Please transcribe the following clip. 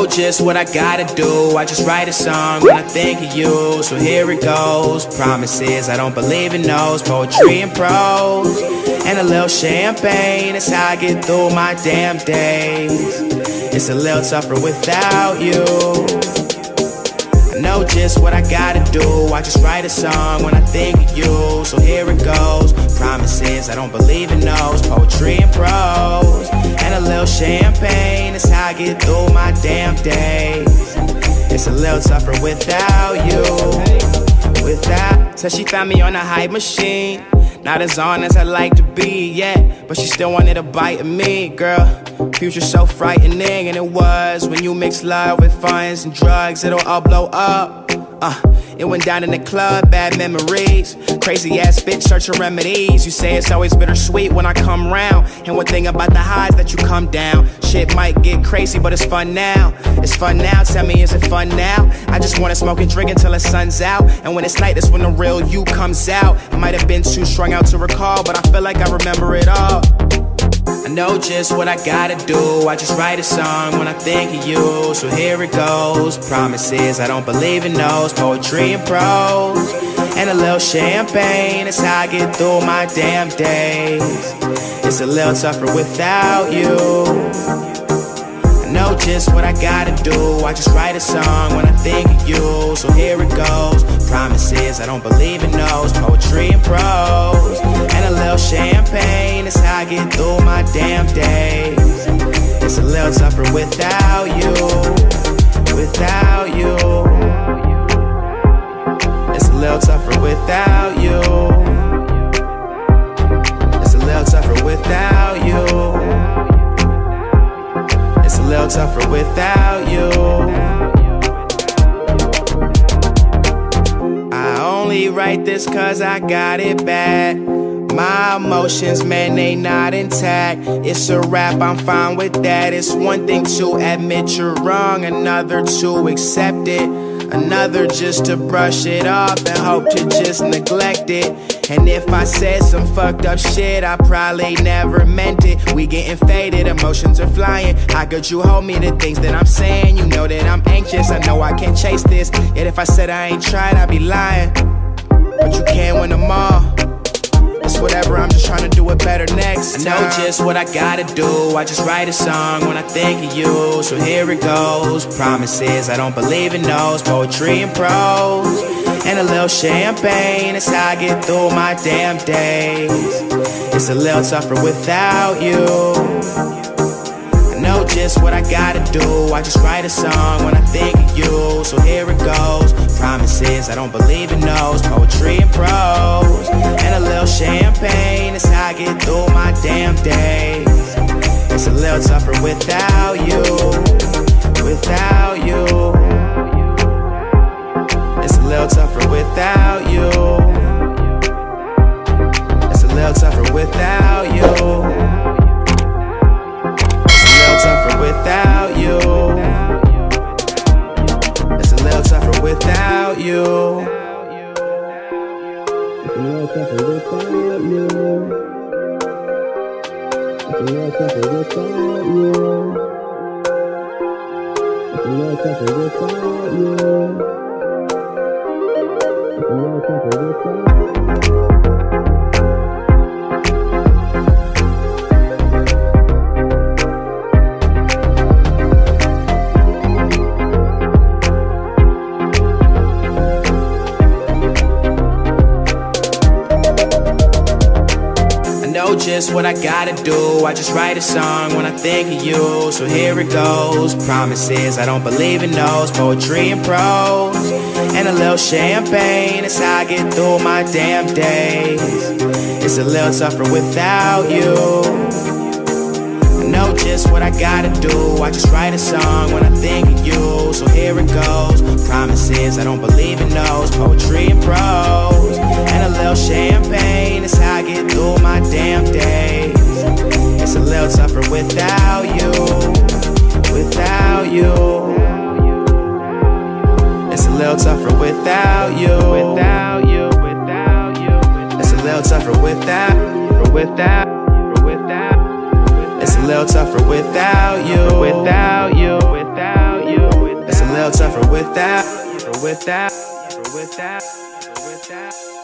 know just what I gotta do. I just write a song when I think of you. So here it goes. Promises, I don't believe in those. Poetry and prose and a little champagne. That's how I get through my damn days. It's a little tougher without you. I know just what I gotta do. I just write a song when I think of you. So here it goes. Promises, I don't believe in those. Poetry and prose and a little champagne. That's how I get through my damn days. It's a little tougher without you. Said she found me on a hype machine. Not as on as I'd like to be, yeah, but she still wanted a bite of me, girl. Future so frightening, and it was. When you mix love with funds and drugs, it'll all blow up. It went down in the club, bad memories. Crazy ass bitch searching remedies. You say it's always bittersweet when I come round. And one thing about the highs that you come down. Shit might get crazy, but it's fun now. It's fun now, tell me, is it fun now? I just wanna smoke and drink until the sun's out. And when it's night, that's when the real you comes out. I might have been too strung out to recall, but I feel like I remember it all. I know just what I gotta do. I just write a song when I think of you. So here it goes. Promises, I don't believe in those. Poetry and prose and a little champagne. That's how I get through my damn days. It's a little tougher without you. I know just what I gotta do. I just write a song when I think of you. So here it goes. Promises, I don't believe in those. Poetry and prose and a little champagne. That's how I get through my damn days. It's a little tougher without you. Without you. It's a little tougher without you. It's a little tougher without you. It's a little tougher without you. I only write this cause I got it bad. My emotions, man, they not intact. It's a rap, I'm fine with that. It's one thing to admit you're wrong, another to accept it, another just to brush it off and hope to just neglect it. And if I said some fucked up shit, I probably never meant it. We getting faded, emotions are flying. How could you hold me to things that I'm saying? You know that I'm anxious, I know I can't chase this. Yet if I said I ain't tried, I'd be lying. But you can't win them all. It's whatever, I'm just trying to do it better next time. I know just what I gotta do. I just write a song when I think of you. So here it goes. Promises, I don't believe in those. Poetry and prose and a little champagne. That's how I get through my damn days. It's a little tougher without you. I know just what I gotta do. I just write a song when I think of you. So here it goes. Promises, I don't believe in those. Poetry and prose and a little champagne. That's how I get through my damn days. It's a little tougher without you. Without you. It's a little tougher without you. It's a little tougher without you. It's a little tougher without you. It's a little tougher without you. It's a little tougher without you. It's a little tougher without you. It's a little tougher without you. It's a little tougher without you. Just what I gotta do. I just write a song when I think of you. So here it goes. Promises, I don't believe in those. Poetry and prose and a little champagne. That's how I get through my damn days. It's a little tougher without you. I know just what I gotta do. I just write a song when I think of you. So here it goes. Promises, I don't believe in those. Poetry and prose and a little champagne. That's how I get through my damn days. It's a little tougher without you. Without you. It's a little tougher without you. Without you. Without you. It's a little tougher without. It's a little tougher without you. Without you. Without you. little tougher without.